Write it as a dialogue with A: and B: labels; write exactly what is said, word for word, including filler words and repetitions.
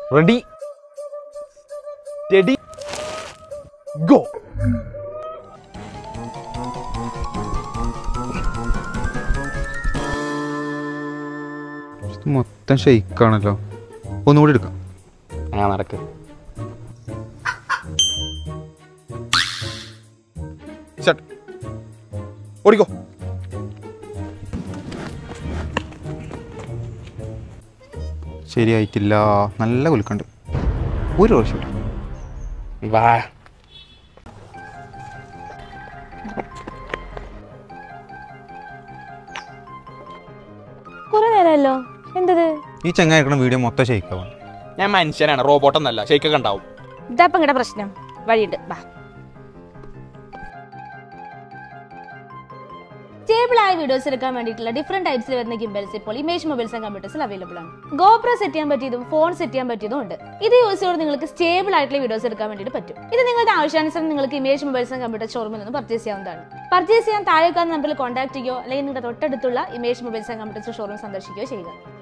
A: Ready, steady, go.
B: മൊത്തം ഷെയ്ക്കാണല്ലോ. ഒന്നുകൂടി എടുക്കാം.
A: അങ്ങനെ നടക്ക്. ഓടിക്കോ.
B: ശരിയായിട്ടില്ല. നല്ല കുലുക്കുണ്ട്. ഒരു പ്രാവശ്യം
A: വാ.
C: കുറെ നേരമല്ലോ. എന്തത്?
B: ഈ ചങ്ങായി എടുക്കുന്ന വീഡിയോ മൊത്തം ഷെയ്ക്കാവാണ്.
A: ഞാൻ മനുഷ്യനാണ്, റോബോട്ടൊന്നല്ല. ഷെയ്ക്കൊക്കെ ഉണ്ടാവും.
C: ഇതാപ്പം ഇങ്ങടെ പ്രശ്നം. വഴിയുണ്ട്. ബാ. സ്റ്റേബിൾ ആയ വീഡിയോസ് എടുക്കാൻ വേണ്ടിയിട്ടുള്ള ഡിഫറെന്റ് ടൈപ്സിൽ വരുന്ന ഗിംബൽസ് ഇപ്പോൾ ഇമേജ് മൊബൈൽസ് ആൻഡ് കമ്പ്യൂട്ടേഴ്സിൽ അവൈലബിൾ ആണ്. ഗോപ്രോ സെറ്റ് ചെയ്യാൻ പറ്റിയതും ഫോൺ സെറ്റ് ചെയ്യാൻ പറ്റിയതും ഉണ്ട്. ഇത് യൂസ് ചെയ്ത് നിങ്ങൾക്ക് സ്റ്റേബിൾ ആയിട്ടുള്ള വീഡിയോസ് എടുക്കാൻ വേണ്ടിയിട്ട് പറ്റും. ഇത് നിങ്ങളുടെ ആവശ്യാനുസരണം നിങ്ങൾക്ക് ഇമേജ് മൊബൈൽസ് ആൻഡ് കമ്പ്യൂട്ടർ ഷോറൂമിൽ നിന്ന് പർച്ചേസ് ചെയ്യാവുന്നതാണ്. പർച്ചേസ് ചെയ്യാൻ താഴെ കാണുന്ന നമ്പറിൽ കോൺടാക്ട് ചെയ്യുകയോ അല്ലെങ്കിൽ നിങ്ങളുടെ തൊട്ടടുത്തുള്ള Image Mobiles and Computers showroom സന്ദർശിക്കുകയോ ചെയ്യുക.